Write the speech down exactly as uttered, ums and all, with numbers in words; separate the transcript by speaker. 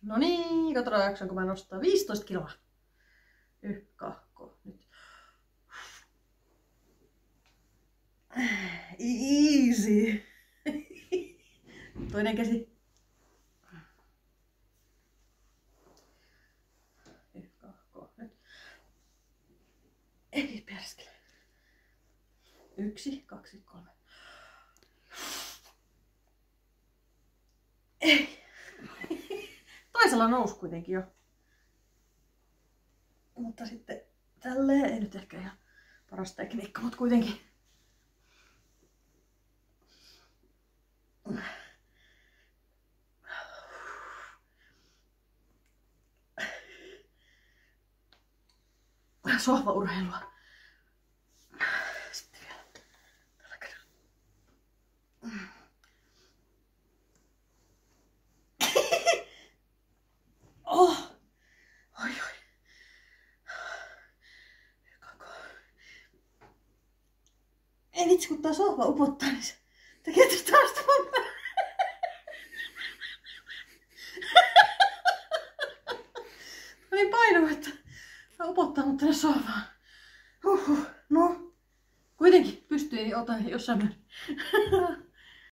Speaker 1: No niin, katsotaan jaksanko mä nostaa viisitoista kiloa. Yh, kahko, nyt. Easy. Toinen käsi. Yh, kahko, nyt. Ei perskele. Yksi, kaksi, kolme. Ei. Toisella nousi kuitenkin jo. Mutta sitten tälleen ei nyt ehkä ihan paras tekniikka, mutta kuitenkin. Sohvaurheilua. Sitten vielä tällä kerralla. Oh! Oi oi. Ei vitsi, kun tää sohva upottaa, niin se tekee tästä taas tuon päälle. Mä niin painava, että mä upottaa mut tänne sohvaan. Huhhuh. No, kuitenkin pystyy, niin otan jossain määrin.